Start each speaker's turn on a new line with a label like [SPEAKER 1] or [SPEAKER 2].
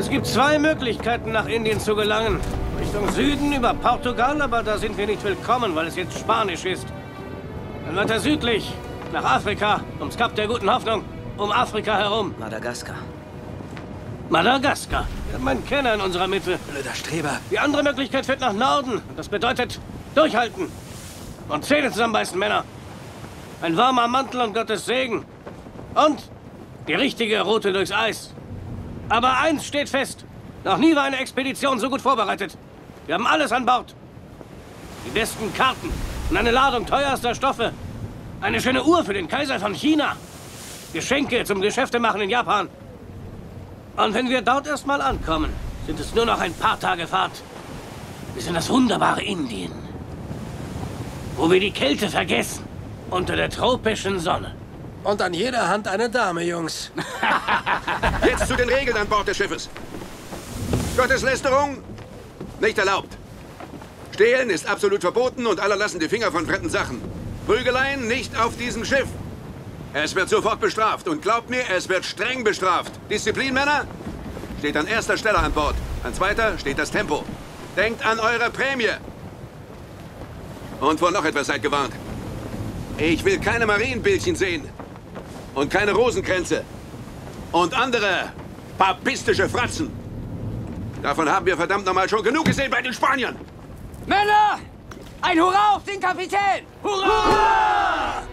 [SPEAKER 1] Es gibt zwei Möglichkeiten, nach Indien zu gelangen. Richtung Süden über Portugal, aber da sind wir nicht willkommen, weil es jetzt Spanisch ist. Dann weiter südlich, nach Afrika, ums Kap der Guten Hoffnung, um Afrika herum.
[SPEAKER 2] Madagaskar.
[SPEAKER 1] Madagaskar. Wir haben einen Kenner in unserer Mitte.
[SPEAKER 2] Blöder Streber.
[SPEAKER 1] Die andere Möglichkeit führt nach Norden. Und das bedeutet, durchhalten. Und Zähne zusammenbeißen, Männer. Ein warmer Mantel und Gottes Segen. Und die richtige Route durchs Eis. Aber eins steht fest. Noch nie war eine Expedition so gut vorbereitet. Wir haben alles an Bord. Die besten Karten und eine Ladung teuerster Stoffe. Eine schöne Uhr für den Kaiser von China. Geschenke zum Geschäftemachen in Japan. Und wenn wir dort erstmal ankommen, sind es nur noch ein paar Tage Fahrt. Bis in das wunderbare Indien. Wo wir die Kälte vergessen. Unter der tropischen Sonne.
[SPEAKER 3] Und an jeder Hand eine Dame, Jungs.
[SPEAKER 4] Jetzt zu den Regeln an Bord des Schiffes. Gotteslästerung nicht erlaubt. Stehlen ist absolut verboten und alle lassen die Finger von fremden Sachen. Prügeleien nicht auf diesem Schiff. Es wird sofort bestraft und glaubt mir, es wird streng bestraft. Disziplin, Männer? Steht an erster Stelle an Bord. An zweiter steht das Tempo. Denkt an eure Prämie. Und vor noch etwas seid gewarnt. Ich will keine Marienbildchen sehen. Und keine Rosenkränze. Und andere papistische Fratzen. Davon haben wir verdammt nochmal schon genug gesehen bei den Spaniern.
[SPEAKER 5] Männer! Ein Hurra auf den Kapitän!
[SPEAKER 1] Hurra!